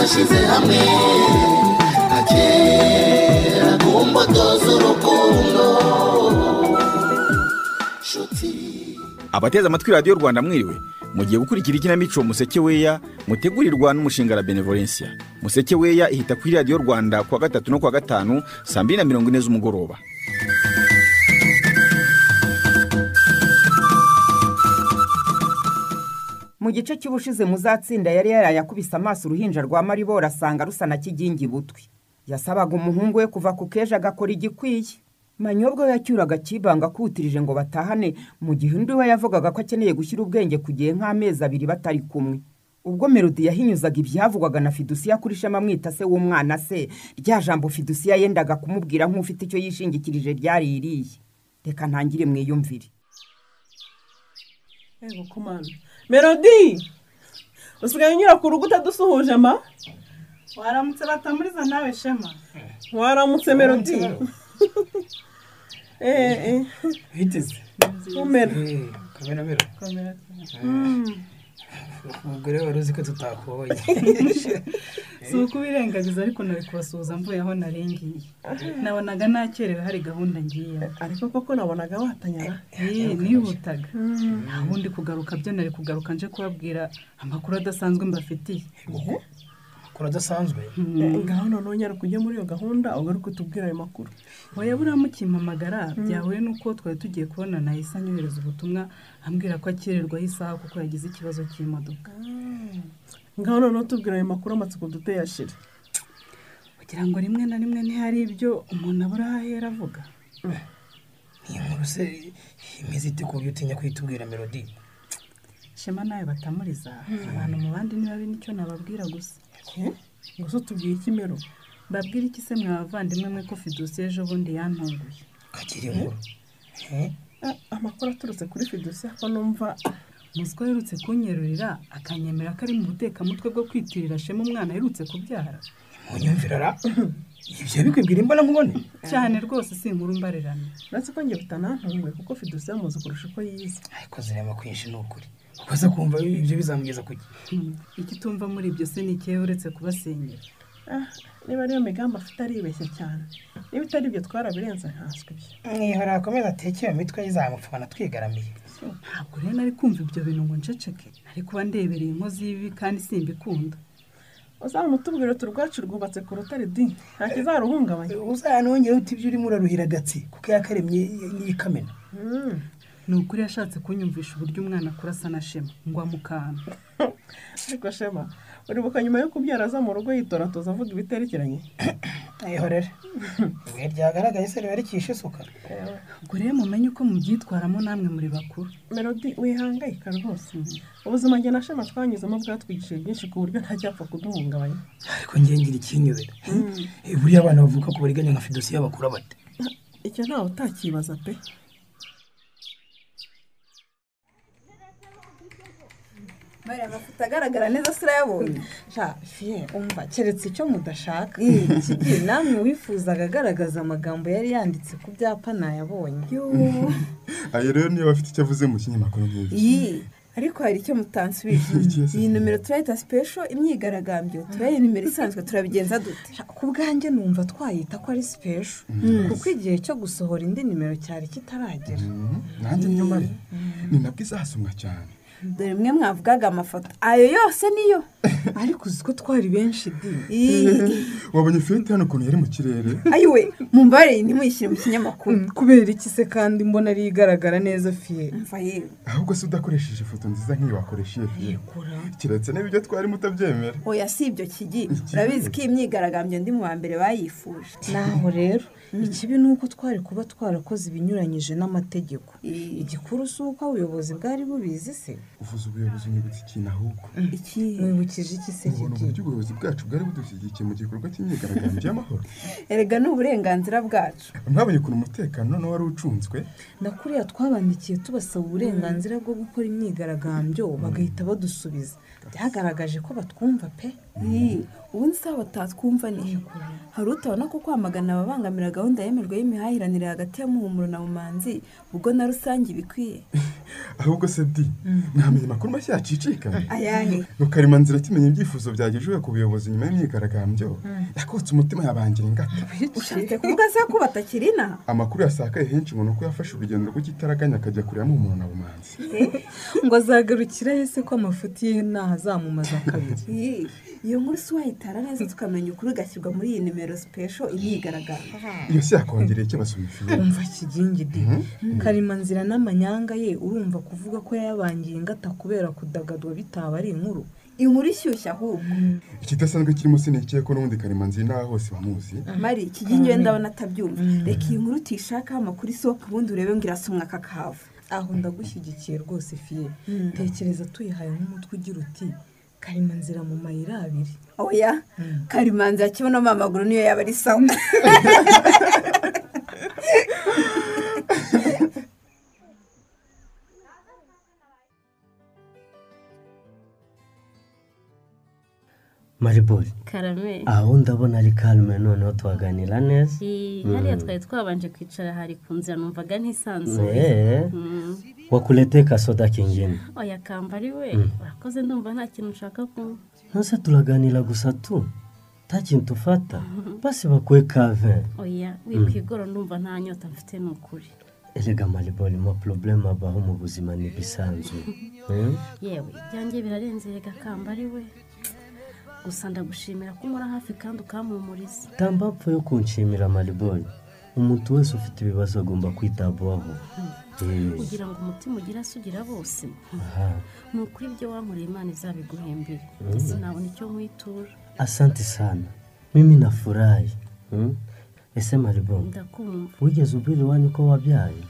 twashyize hamwe agera ku mbuto z'urukundo. Abateze amatwi radiyo Rwanda mwiriwe, mugiye gukurikira ikinamico Museke Weya mutegurirwa n'umushinga la Benevolencia. Museke Weya ihita kuri radiyo Rwanda kuwa gatatu no kuwa gatanu saa 2:40 z'umugoroba. Mu gice cy'ubushize muzatsinda yari yarayakubise amaso uruhinja rwa Maribora asanga rusa na kigingi butwi. Yasabaga umuhungu we kuva ku keje agakora igikwiye. Manyobwa yacyuraga kibanga kutirije ngo batahane, mu gihe undi we yavugaga ko akeneye gushyira ubwenge kugiye nk'amezi 2 batari kumwe. Ubwo Melody yahinyuzaga ibyavugwaga na Fiducia kuri Shema mwita se w'umwana se, rya jambo Fiducia yendaga kumubwira nk'ufite icyo yishingikirije ryari iriye. Reka ntangire mwiyumvire. Ego kumana. Melody! Usigaye nyura ku ruguta dusuhuje ma? Waramutse batamuriza nawe Shema. Waramutse Melody. Hiteze. Umera. Kamera. Umugore waruzi ko tutakoye. Suko birengagiza ariko nari kubasuhuza mvuye aho narengiye. Nabonaga nakerera hari gahunda ngiye. Ariko koko nabonaga watanyara. Nihutaga. Nabundi kugaruka byo nari kugaruka nje kubabwira amakuru adasanzwe mbafitiye. Amakuru adasanzwe? Ngaho none nyara kujya muri iyo gahunda ugaruka tubwira ayo makuru. Oya buramukimpamagara byahuye nuko twari tugiye kubona na Isa nyohereza ubutumwa ambwira ko akererwa isaha kuko yagize ikibazo cy'imodoka. Ngaho none tubwira ayo makuru amatsiko duteye ashira. Kugira ngo rimwe na rimwe ntihari ibyo umuntu abura ahera avuga. Ni inkuru se imeze ite ku buryo utinya kwitubwira Melody? Shema nawe batamuriza abantu mu bandi niba nicyo nababwira gusa. Gusa tubwiye ikimero. Babwira iki se mwavandimwe mwe ko Fiducia ejo bundi yantunguye. Kagira inkuru. Amakuru aturutse kuri Fiducia ko numva Muswa yerutse kunyerurira akanyemera ko ari mu butekamutwe bwo kwitirira Shema umwana yerutse kubyara. Munyumvira ra. Ibyo bikwibwira imbona nkubone. Cyane rwose si inkuru mbarerana. Natse ko ngiye butanantunguye kuko Fiducia muzi kurusha uko yize. Ariko zirema kwinshi n'ukuri. Ukoze kumva ibyo bizamugeza kuki. Iki tumva muri ibyo se ni cye uretse kubasenyera. Niba ariyo migambi afite aribeshya cyane. Niba itari ibyo twarabirenze ntaswe byo. Mwihora akomeza atekeye mu mitwe y'izamupfana twigaramiye. Ntabwo rero nari kumva ibyo bintu ngo nceceke. Nari kuba ndebereye inkozi y'ibi kandi simbikunda. Uzamutubwira turwacu rwubatse ku rutare di. Nta kizaruhungabanya. Uzanongera uti ibyo urimo uraruhira gatsi kuko yakaremye n'ikamena. Nukuri yashatse kunyumvisha uburyo umwana kurasa na Shema ngo amukana. Ariko Shema uribuka nyuma yo kubyara za mu rugo yitoratoza avuga ibiterekeranye. Ayihorere. Ibuye ryagaragaye se riba rikishe isuka. Ubwo rero mumenye uko mubyitwaramo namwe muri bakuru. Melody wihangayika rwose. Ubuzima njye na Shema twanyuzemo bwatwigishije byinshi ku buryo ntacyapfa kuduhungabanya. Ariko njye ngira ikinyobera. Buriya abana bavuka ku bariganya nka Fiducia bakura bate. Icyo ntawe utakibaza pe. Mara amafuta agaragara neza sura yabonye. Fie umva keretse icyo mudashaka. Kigiye namwe wifuzaga agaragaza amagambo yari yanditse ku byapa nayabonye. Ayo rero niyo bafite icyo avuze mu kinyamakuru nk'iki. Ariko hari icyo mutansubije. Iyi numero turayita special imyigaragambyo. Turaye numero isanzwe turabigenza dute? Ku bwanjye numva twayita ko ari special. Kuko igihe cyo gusohora indi numero cyari kitaragera. Nanjye nyuma ni nabwo izasomwa cyane. Dore mwe mwavugaga amafoto ayo yose niyo. Ariko uziko twari benshi di. Wabonye fete hano ukuntu yari mu kirere. Ayiwe mumbare ntimuyishyire mu kinyamakuru. Kubera iki se kandi mbona ari igaragara neza Fie. Mva yewe. Ahubwo se udakoresheje ifoto nziza nk'iyi wakoresheje Fie. Kiretse n'ibyo twari mutabyemera. Oya si ibyo kigi. Urabizi ko imyigaragambyo ndi mu wa mbere bayifuje. Naho rero ikibi nuko twari kuba twarakoze ibinyuranyije n'amategeko. Igikuru suko ubuyobozi bwari bubizi se. Uvuze ubuyobozi nyibutse ikintu ahubwo. Iki mwibukije iki se Ubona uburyo ubuyobozi bwacu bwari budushyigikiye mu gikorwa cy'imyigaragambyo y'amahoro. Erega n'uburenganzira bwacu. Mwabonye ukuntu umutekano none wari ucunzwe. Nakuriya twabandikiye tubasaba uburenganzira bwo gukora imyigaragambyo bagahita badusubiza. Byagaragaje ko batwumva pe. Ubundi se batatwumva ni hari utabona ko kwamagana ababangamira gahunda yemerwa y'imihahiranire hagati ya Muhumuro na Bumanzi ubwo na rusange bikwiye. Ahubwo se di nta wamenye amakuru mashya yacicikanye ayahe ngo Karimanzira kimenye ibyifuzo byagejejwe ku buyobozi nyuma y'imyigaragambyo yakotse umutima yabangira ingata. ushatse kuvuga se ko batakirina Amakuru yasakaye henshi ngo nuko yafashe urugendo rw'igitaraganya akajya kuramo umuntu na bumanzi. ngo azagarukira yese ko amafuti ye ntahazamumaza kabiri. iyo nkuru si wayitara neza tukamenya ukuri ugashyirwa muri iyi nimero special imyigaragambyo. Iyo si yakongereye ikibazo bifiye. umva kigingidi Karimanzira n'amanyanga ye urumva kuvuga ko yayabangiye ingata kubera kudagadwa bitaba ari inkuru. inkuru ishyushye ahubwo Ikidasanzwe kirimo sinikiye ko n'ubundi Karimanzira n'aho hose bamuzi. mari kigingiwe ndabona atabyumva reka iyi nkuru tuyishakaho amakuru isohoka ubundi urebe ngo irasomwa kakahava. aho ndagushyigikiye rwose fiye. tekereza tuyihaye nk'umutwe ugira uti Karimanzira mu mayira abiri. oya Karimanzira kibonamo amaguru niyo yaba ari sawa. Maribori Karame. aho ndabona ari calme noneho twaganira neza. Hariya twari twabanje kwicara hari ku nzira numvaga ntisanzuye. Wakulete kasoda kingine. Oya Kambari we urakoze ndumva nta kintu nshaka kunywa. Nose turaganira gusa tu nta kintu ufata basi bakwe kave. Oya wikwigoro ndumva nta nyota mfite n'ukuri. Erega Maribori mo problème abaho mu buzima ni bisanzwe. Yewe byanjye birarenze rega Kambari we. Gusa ndagushimira ko umura hafi kandi ukampumuriza. Tambapfa yo kunshimira Maribori. Umuntu wese ufite ibibazo agomba kwitabwaho. Kugira ngo umutima ugira asugira bose. Nukuri ibyo wankoreye Imana izabiguhembere. Sinabona icyo mwitura. Asante sana. Mimi nafurahi. Ese Maribori. Ndakumva. Wigeze ubwira wanyu ko wabyaye?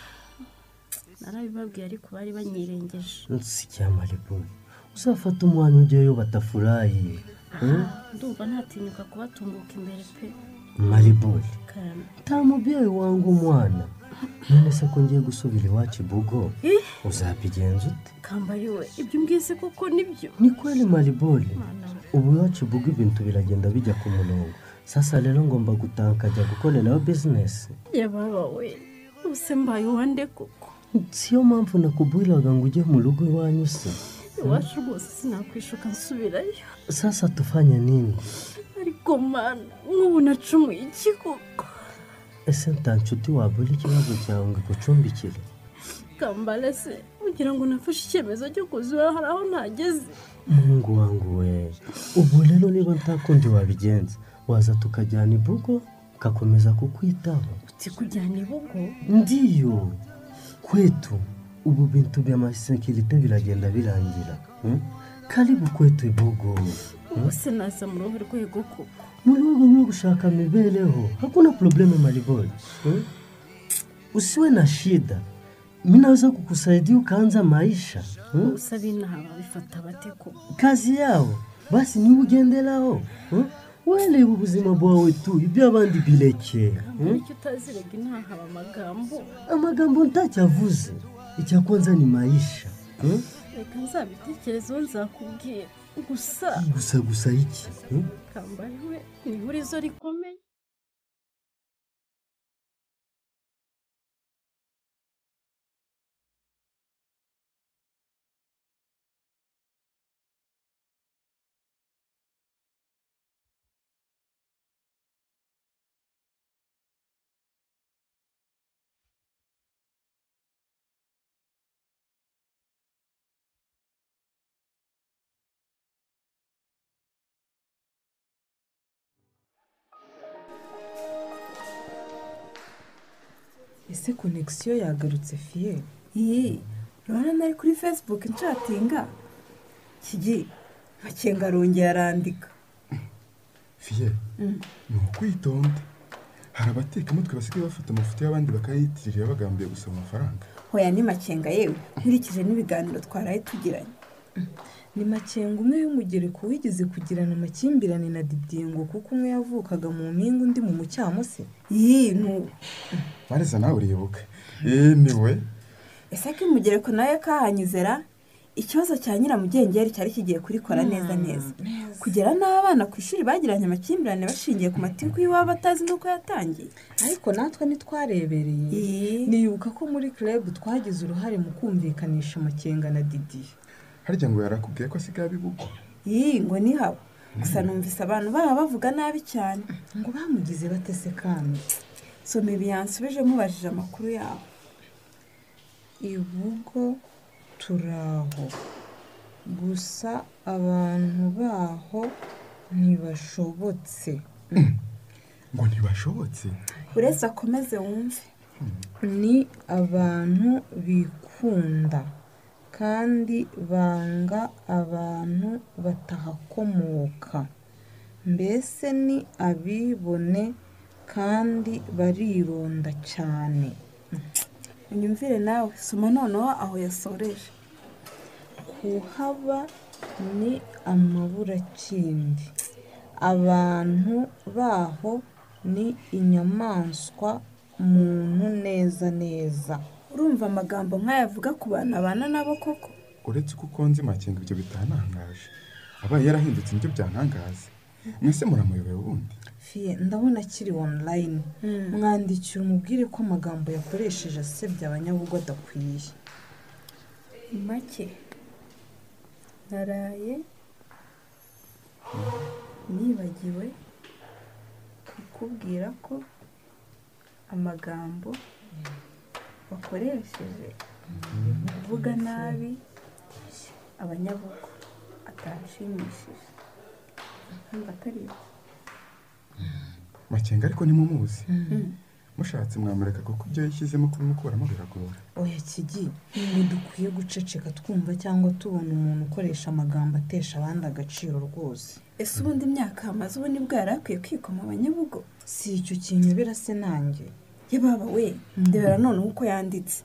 Narabibabwiye ariko bari banyirengeje. Sikia Maribori. Uzafata umwanya ujyeyo batafurahi. Ndumva ntatinyuka kubatunguka imbere pe. Maribori. Karame. Tamubyeyi wangu umwana. None se ko ngiye gusubira iwacu Bugo. Uzabigenza ute? Kambari we ibyo mbwise koko nibyo. Ni kweli Maribori. Ubu iwacu Bugo ibintu biragenda bijya ku murongo. Sasa rero ngomba gutanka ajya gukorera business. Yababa we. Use mbaye wande koko. Siyo mpamvu nakubwiraga ngo ujye mu rugo iwanyu se. Iwacu rwose sinakwishuka nsubirayo. Sasa tufanye nini? Ariko mana nk'ubu nacumuye iki koko? Ese nta nshuti wabura ikibazo cyawe ngo igucumbikire? Kambale se ugira ngo nafashe icyemezo cyo kuzura hari aho ntageze. Mungu wangu we, ubu rero niba ntakundi wabigenza waza tukajyana ibugo kakomeza kukwitaho. Uti kujyana ibugo? Ndiyo kwetu ubu bintu bya masekirite biragenda birangira. Karibu kwetu ibugo. Ubuse nasa mu ruhu rwego koko. Mu rwego rwo gushaka mibereho hakuna probleme Maribori. Usiwe na shida. Mimi naweza kukusaidia ukaanza maisha. Usabina haba bifata bate ko? Kazi yao basi ni ugenderaho. Wele ubuzima bwawe tu ibyo abandi bileke. Icyo utazirega intahaba amagambo. Amagambo ntacyavuze. Icya kwanza ni maisha. Reka nzabitekerezo nzakubwira. Gusa iki? Kambari we ni ihurizo rikomeye. Ese connection yagarutse fiye? Urabona nari kuri Facebook nshatinga. Kigi Makenga arongera arandika. Fiye. Ni ukwitonda. Hari abatekamutwe basigaye bafata amafoto y'abandi bakayitirira bagambiye gusaba amafaranga. Hoya ni Makenga yewe nkurikije n'ibiganiro twaraye tugiranye. Ni Makenga umwe y'umugereko wigeze kugirana amakimbirane na Didiengo kuko umwe yavukaga mu mpinga undi mu mucyamo se. Bareza nawe uribuka. Niwe. Ese ko umugereko nawe kahanyizera ikibazo cya nyiramugengeri cyari kigiye kurikora neza neza kugera n'abana ku ishuri bagiranye amakimbirane bashingiye ku matiku y'iwabo batazi n'uko yatangiye. ariko natwe ntitwarebereye nibuka ko muri club twagize uruhare mu kumvikanisha Makenga na Didi. harya ngo yarakubwiye ko asigaye abibuko ngo ni haba gusa numvise abantu baba bavuga nabi cyane. ngo bamugize batese kandi soma ibi yansubije mubajije amakuru yabo. ibugo turaho gusa abantu baho ntibashobotse. ngo ntibashobotse uretse akomeze wumve. ni abantu bikunda kandi banga abantu batahakomoka, mbese ni abibone kandi barironda cyane. unyumvire nawe soma noneho aho yasoreje. kuhaba ni amaburakindi, abantu baho ni inyamaswa muntu neza neza. urumva amagambo nk'ayavuga ku bantu abana nabo koko? uretse ko ukonze Makenga ibyo bitanangaje abaye yarahindutse nibyo byantangaza. mwese muramuyoboye ubundi? Fie ndabona akiri online. mwandikira umubwire ko amagambo yakoresheje asebya abanyabugo adakwiye. make naraye nibagiwe kukubwira ko amagambo bakoresheje kuvuga nabi abanyabugo atashimishije. atari Makenga ariko nimumuzi. mushatse mwamureka kuko ibyo yishyizemo kubimukuramo biragora. oya kigi ntidukwiye guceceka twumva cyangwa tubona umuntu ukoresha amagambo atesha abandi agaciro rwose. ese ubundi imyaka amaze ubu nibwo yari akwiye kwikoma abanyabugo? si icyo kinyobera se nanjye. ye baba we ndebera none uko yanditse.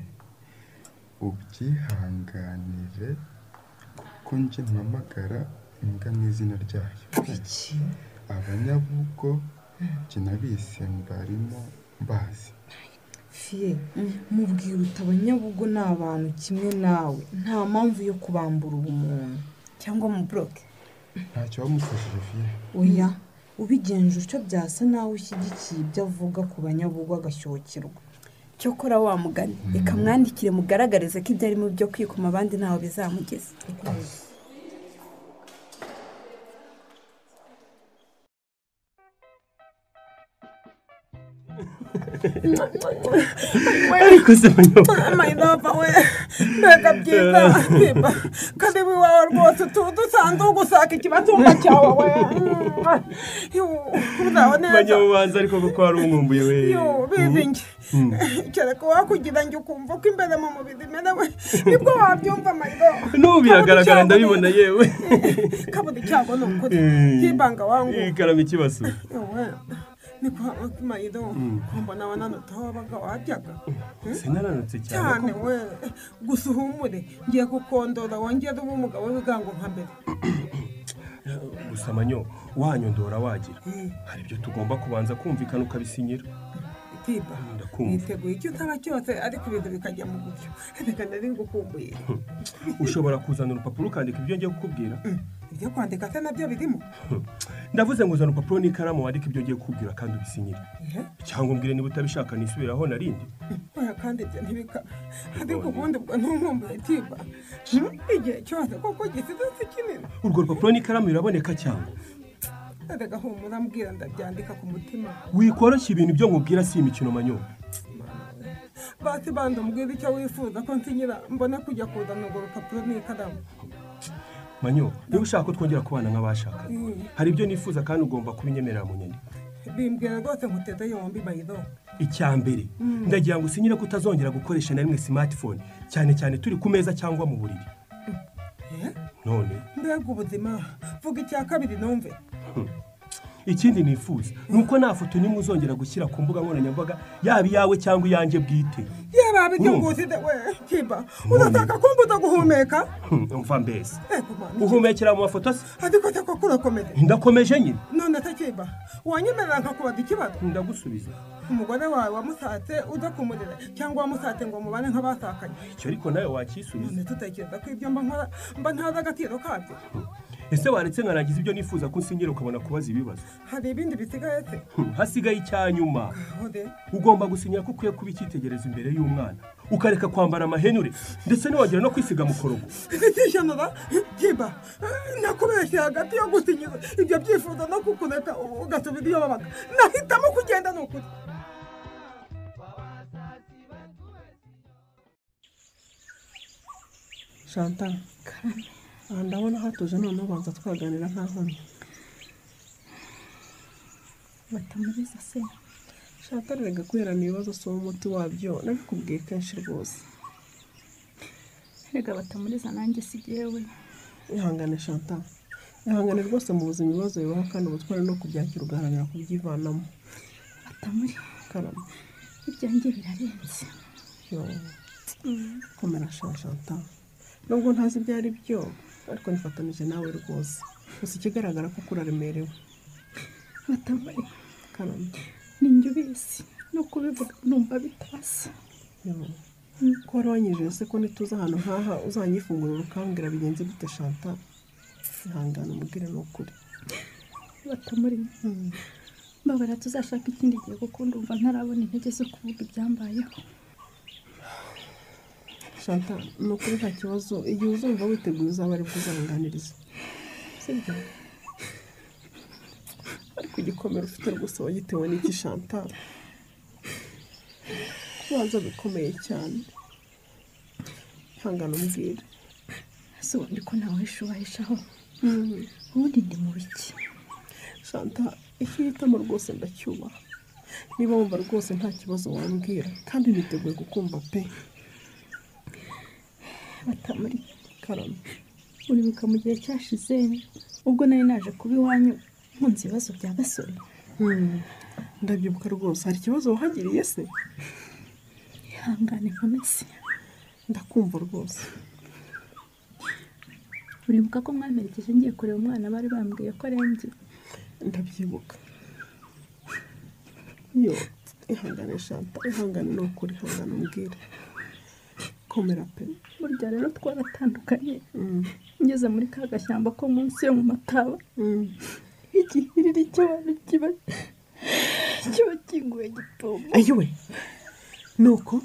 ubyihanganire kuko njye mpamagara imbwa mu izina ryayo. iki abanyabugo kinabise mbarimo mbazi. Fie mubwira uti abanyabugo ni abantu kimwe nawe, nta mpamvu yo kubambura ubumuntu cyangwa mu bloke. ntacyo wamufashije Fie. oya ubigenje utyo byasa nawe ushyigikiye ibyo avuga ku banyabugo agashyokirwa. cyokora wa mugani reka mwandikire mugaragarize ko ibyo arimo byo kwikoma abandi ntaho bizamugeza. ariko se mayinova we mbega byiza tiba kandi wiwawe rwose dusanze ugusaka ikibatunga cyawe we uzaho neza manyabubanza ariko kuko hari umwumbuye we bizinge kereka wakugira ngo ukumva ko imbere mu mubiri merewe nibwo wabyumva mayinova n'ubu biragaragara ndabibona yewe kabuda icyago ni ukuri kibanga wangu ikarama ikibazo ni kwa mayido mbona wananota wabaga wajyaga sinananutse cyane we gusa uhumure ngiye kukondora wongera uba umugabo w'ibigango nka mbere gusa manyo wanyondora wagira hari ibyo tugomba kubanza kumvikana ukabisinyira. tiba niteguye icyo utaba cyose ariko ibintu bikajya mu buryo reka nari ngukumbuye. ushobora kuzana urupapuro ukandika ibyo ngiye kukubwira? ibyo kwandika se nabyo birimo? ndavuze ngo uzana urupapuro n'ikaramu wandike ibyo ngiye kukubwira kandi ubisinyire, cyangwa umbwire niba utabishaka nisubiraho narindi. oya kandi ibyo ntibika ariko ubundi bwo ntunkumbuye tiba igihe cyose kuko gisize si kinini. urwo rupapuro n'ikaramu biraboneka cyangwa? reka humura mbwira ndabyandika ku mutima. wikoroshya ibintu byo nkubwira si imikino manyo. basi bandi umbwira icyo wifuza ko nsinyira mbona kujya kuzana urwo rupapuro n'ikaramu. manyo niba ushaka ko twongera kubana nk'abashakanye hari ibyo nifuza kandi ugomba kubinyemerera mu nyandiko. bimbwira rwose nkuteze yombi mayido. icya mbere ndagira ngo usinyire ko utazongera gukoresha na rimwe smartphone cyane cyane turi ku meza cyangwa mu buriri. none mbega ubuzima vuga icya kabiri numve. ikindi nifuza nuko nta foto nimwe uzongera gushyira ku mbuga nkoranyambaga yaba iyawe cyangwa iyanjye bwite. Yaba bicyunguside we kiba urataka kumbuza guhumeka umva mbese uhumekera mu mafoto se ariko tako kurakomeye ndakomeje nyine none takiba wanyemerera nkakubaza ikibazo ndagusubiza umugore wawe wamusatse udakumurira cyangwa wamusatse ngo mubane nk'abasakanye icyo ariko nawe wakisubiza none tutekereza ko ibyo mba ntazi agaciro kabyo ese waretse nkanagize ibyo nifuza ko nsinyira ukabona kubaza ibibazo hari ibindi bisigaye se hasigaye icyanyuma ugomba gusinya ko ukwiye kuba icyitegerezo imbere y'umwana ukareka kwambara amahenure ndetse ntiwagera no kwisiga mu korogo ikishanura kiba nakubeshye hagati yo gusinyira ibyo byifuzo no kukureka ugasubira iyo wabaga nahitamo kugenda ni ukuri. Chantal ndabona hatuje none ubanza twaganira nta nkomyi. Batamuriza se Chantal rega guherana ibibazo si umuti wabyo nabikubwiye kenshi rwose. Rega batamuriza nanjye si jyewe. Ihangane Chantal, ihangane rwose mu buzima ibibazo bibaho kandi ubutware no kubyakira ugaharanira kubyivanamo. Batamuri karama ibyanjye birarenze. Komera Chantal, nubwo ntazi ibyo ari byo ariko nifatanije nawe rwose gusa ikigaragara ko kuraremerewe. Batamuri karama ninjye ubizi no kubivuga numva bitasa. ko wari wanyijije se ko nituza ahantu nk'aha uzanyifungurira ukambwira bigenze bite Chantal. Ihangane umubwire ni ukuri. Batamuri mbabara tuzashaka ikindi gihe kuko ndumva ntarabona intege zo kuvuga ibyambayeho. Chantal ni ukuri nta kibazo igihe uzumva witeguye uzaba ari bwo uzanganiriza sibyo ariko igikomere ufite rwose wagitewe n'iki Chantal kubanza bikomeye cyane. Ihangane umbwire so ndiko nawe shubahishaho ubundi ndi mu biki Chantal icyo uhitamo rwose ndacyubaha niba wumva rwose nta kibazo wambwira kandi niteguye kukumva pe. Batamuri karama uribuka mu gihe cyashize ubwo nari naje kuba iwanyu nkunze ibibazo bya gasore. Ndabyibuka rwose. Hari ikibazo wahagiriye se? Ihangane nkomeze ndakumva rwose. Uribuka ko mwamerekeje ngiye kureba umwana bari bambwiye ko arembye? Ndabyibuka. Ihangane Chantal, ihangane ni ukuri, ihangane umbwire. Komera pe. Burya rero twaratandukanye. Ngeze muri ka gashyamba ko munsi yo mu mataba. Igihiriri cy'abantu kiba kinguye gitumba. Ayiwe nuko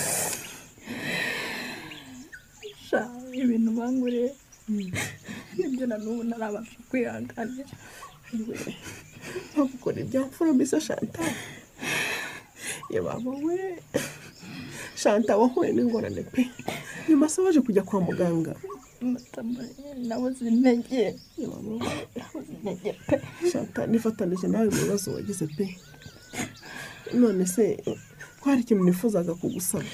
ibintu banguriye nibyo na n'ubu narabasha kwihanganira. Ayiwe ntukore ibyamfura mbese Chantal. Yababa we Chantal wahuye n'ingorane pe. Nyuma se waje kujya kwa muganga? Nabuze intege. Chantal nifatanije nawe mu bibazo wagize pe. None se ko hari ikintu nifuzaga kugusaba?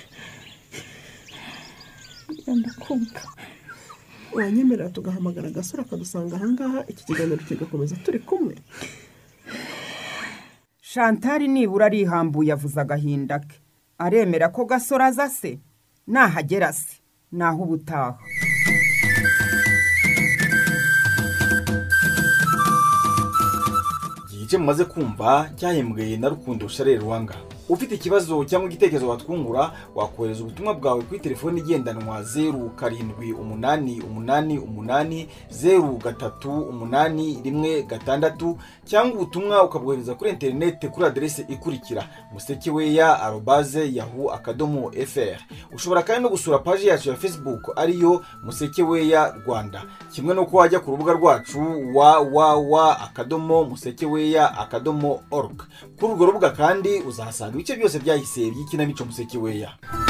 Ndakumva. Wanyemerera tugahamagara Gasore akadusanga ahangaha iki kiganiro kigakomeza turi kumwe? Chantal nibura arihambuye avuza agahinda ke. Aremera ko Gasore aza se nahagera se naho ubutaha. Igice mumaze kumva cyahembweye na Rukundo Charles Rwanga. Ufite ikibazo cyangwa igitekerezo watwungura wakohereza ubutumwa bwawe kuri telefone igendanwa 0788033816 cyangwa ubutumwa ukabwohereza kuri internet kuri adresse ikurikira musekeweya@yahoo.fr. Ushobora kandi no gusura page yacu ya Facebook ariyo Musekeweya Rwanda, kimwe no wajya ku rubuga rwacu www.musekeweya.org. Kuri urwo rubuga kandi uzahasanga ibice byose byahise by'ikinamico Musekeweya.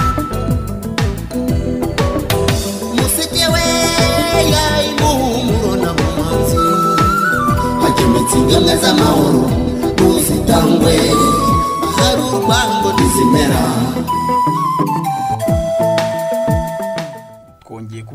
Musekeweya impumuro na bumanzi hakemetse ingemwe z'amahoro ntuzitangwe hari urwango ntizimera. Twongeye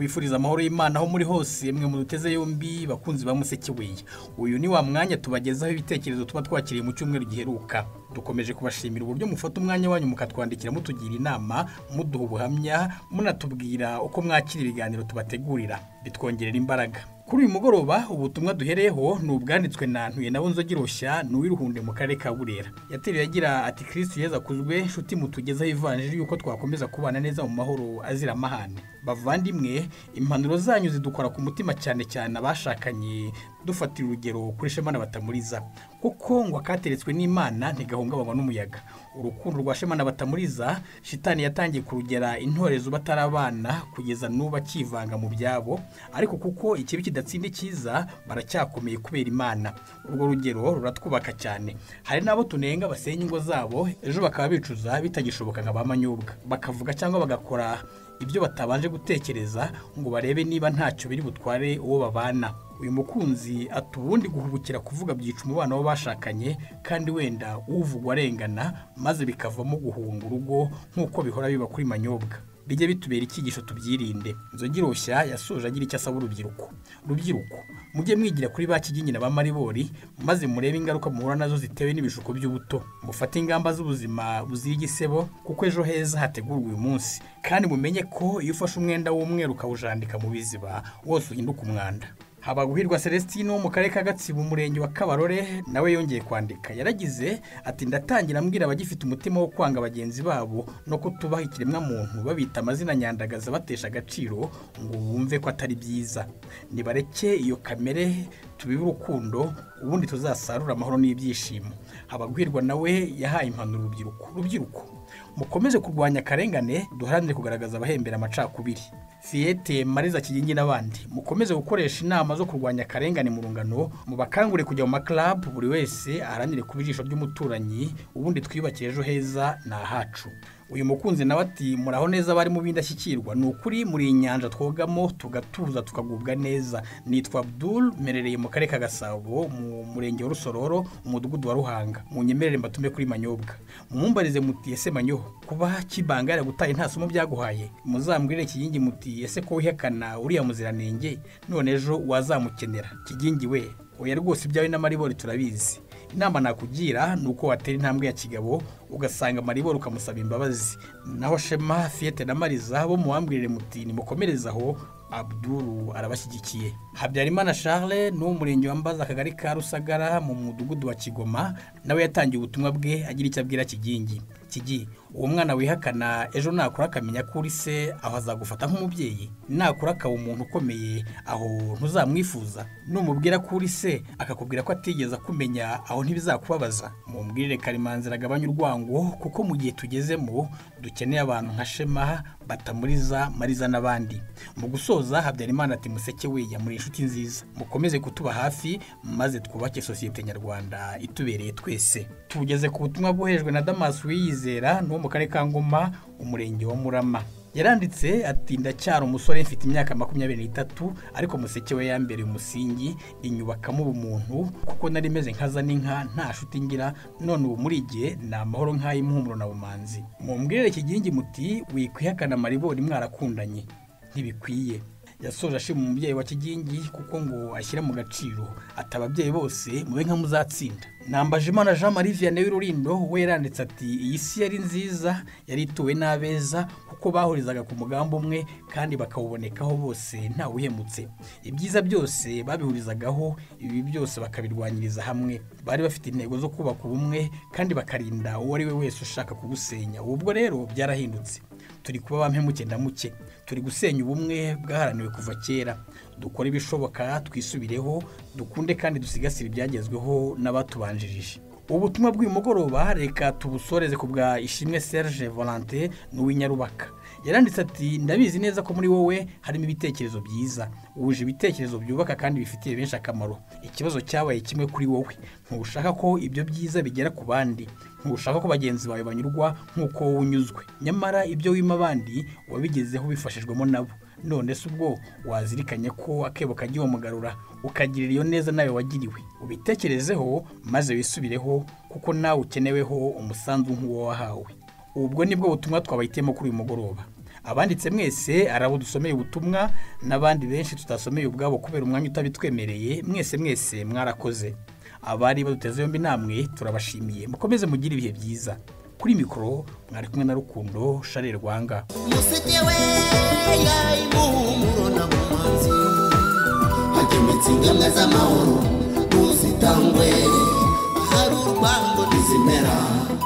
tubifuriza amahoro y'Imana aho muri hose mwe muduteze yombi bakunzi ba Musekeweya. Uyu ni wa mwanya tubagezaho ibitekerezo tuba twakiriye mu cyumweru giheruka. Dukomeje kubashimira uburyo mufata umwanya wanyu mukatwandikira mutugira inama, muduha ubuhamya, munatubwira uko mwakira ibiganiro tubategurira. Bitwongerera imbaraga. Kuri uyu mugoroba ubutumwa duhereyeho ni ubwanditswe na Ntuye nabo Nzogiroshya n'uwiruhunde mu karere ka Burera. Yateruye agira ati Kristo Yezu akuzwe, nshuti mutugezaho ivanjiri yuko twakomeza kubana neza mu mahoro azira amahane. Bavandimwe, impanuro zanyu zidukora ku mutima cyane cyane abashakanye, dufatira urugero kuri Shemana Batamuriza. Kuko ngo akateretswe n'Imana ntigahungabanywa n'umuyaga. Urukundo rwa Shemana Batamuriza, shitani yatangiye kurugera intorezo batarabana kugeza nuba kivanga mu byabo, ariko kuko ikibi kidatsinda cyiza baracyakomeye kubera Imana. Urwo rugero ruratwubaka cyane. Hari nabo tunenga basenya ingo zabo, ejo bakaba bicuza bitagishoboka nka bamanyobwa. Bakavuga cyangwa bagakora ibyo batabanje gutekereza ngo barebe niba ntacyo biri butware uwo babana. Uyu mukunzi atubundi guhubukira kuvuga byica umubano w'abashakanye kandi wenda uvugwa arengana maze bikavamo guhunga urugo nk'uko bihora biba kuri manyobwa. Bijye bitubera icyigisho tubyirinde. Nzogiroshya yasoje agira icyo asaba urubyiruko. Rubyiruko, mujye mwigira kuri ba Kigingi na ba Maribori maze murebe ingaruka muhura nazo zitewe n'ibishuko by'ubuto. Mufate ingamba z'ubuzima buzira igisebo kuko ejo heza hategurwa uyu munsi. Kandi mumenye ko iyo ufashe umwenda w'umweru ukawujandika mu biziba wose uhinduka umwanda. Habaguhirwa Celestine wo mu karere ka Gatsibo umurenge wa Kabarore nawe yongeye kwandika. Yaragize ati ndatangira mbwira abagifite umutima wo kwanga bagenzi babo no kutubaha ikiremwa muntu babita amazina nyandagaza batesha agaciro ngo bumve ko atari byiza. Nibareke iyo kamere tubibe urukundo ubundi tuzasarura amahoro n'ibyishimo. Habaguhirwa nawe yahaye impanuro urubyiruko. Mukomeze kurwanya akarengane, duharanire kugaragaza abahembera amacakubiri. Fiete Mariza Kigingi n'abandi mukomeze gukoresha inama zo kurwanya akarengane mu rungano, mubakangure kujya mu club, buri wese aharanire kuba ijisho ry'umuturanyi, ubundi twiyubakire ejo heza na hacu. Uyu mukunzi nawe ati muraho neza bari mu bindashyikirwa, ni ukuri muri inyanja twogamo tugatuza tukagubwa neza. Nitwa Abdul, merereye mu karere ka Gasabo mu murenge wa Rusororo umudugudu wa Ruhanga. Munyemerere mbatume kuri manyobwa. Mumbarize muti ese manyoho kuba kibangara gutaye nta somo byaguhaye. Muzambwire Kigingi muti ese ko wihakana uriya muziranenge none ejo wazamukenera. Kigingi we oya rwose ibyawe na Maribori turabizi. Inama nakugira nuko watera intambwe ya kigabo ugasanga Maribori ukamusaba imbabazi. Naho Shema, Fiete na Mariza bo muwambwirire muti nimukomerezaho, Abduru arabashyigikiye. Habyarimana Charles no murenge wa Mbaza akagari ka Rusagara mu mudugudu wa Kigoma nawe yatangiye ubutumwa bwe agira icyo abwira Kigingi. Kigi, uwo mwana wihakana ejo nakura akamenya ko uri se aho azagufata nk'umubyeyi. Nakura akaba umuntu ukomeye aho ntuzamwifuza. Numubwira ko uri se akakubwira ko atigeze kumenya aho ntibizakubabaza. Mumbwirire Karimanzira agabanya urwango kuko mu gihe tugezemo dukeneye abantu nka Shema, Batamuriza, Mariza n'abandi. Mu gusoza Habyarimana ati Musekeweya muri inshuti nziza. Mukomeze kutuba hafi maze twubake sosiyete nyarwanda itubereye twese. Tugeze ku butumwa bwohejwe na Damas Wiyizera no mu karere ka Ngoma umurenge wa Murama. Yaranditse ati ndacyari umusore mfite imyaka 23 ariko Musekeweya mbere umusingi inyubakamo ubumuntu kuko nari meze nkaza n'inka nta shuti ngira, none ubu muri gihe na amahoro nk'ay'impumuro na bumanzi. Mumbwirire Kigingi muti wikwihakana Maribori mwarakundanye ntibikwiye. Yasoje ashima umubyeyi wa Kigingi kuko ngo ashyira mu gaciro atababyeyi bose mube nka muzatsinda. Nambajimana Jean Marie Vianney w'Ururindo we yaranditse ati iyi si yari nziza yari ituwe n'abeza kuko bahurizaga ku mugambi umwe kandi bakawubonekaho bose nta uhemutse. Ibyiza byose babihurizagaho, ibi byose bakabirwanyiriza hamwe. Bari bafite intego zo kubaka ubumwe kandi bakarinda uwo ari we wese ushaka kugusenya. Ubwo rero byarahindutse. Turi kuba bampemuke ndamuke. Turi gusenya ubumwe bwaharaniwe kuva kera. Dukora ibishoboka twisubireho, dukunde kandi dusigasire ibyagezweho n'abatubanjirije. Ubutumwa bw'uyu mugoroba reka tubusoreze ku bwa Ishimwe Serge Volante n'uw'inyarubaka. Yaranditse ati ndabizi neza ko muri wowe harimo ibitekerezo byiza, wuje ibitekerezo byubaka kandi bifitiye benshi akamaro. Ikibazo cyabaye kimwe kuri wowe, ntushaka ko ibyo byiza bigera ku bandi, ntushaka ko bagenzi bawe banyurwa nk'uko wowe unyuzwe. Nyamara ibyo wima abandi wabigezeho bifashijwemo nabo. None se ubwo wazirikanye ko akebo kagiye umugarura ukagirira iyo neza nawe wagiriwe. Ubitekerezeho maze wisubireho kuko nawe ukeneweho umusanzu nk'uwo wahawe. Ubwo nibwo butumwa twabayitemo kuri uyu mugoroba. abanditse mwese arabo dusomeye ubutumwa n'abandi benshi tutasomeye ubwabo kubera umwanya utabitwemereye mwese mwarakoze. Abari baduteze yombi namwe turabashimiye, mukomeze mugire ibihe byiza. Kuri mikoro mwari kumwe na Rukundo Charles Rwanga. Museke we yayimuhumuro na mumanzi hakemetse inganga z'amahoro ntuzitangwe hari urwango ntizimera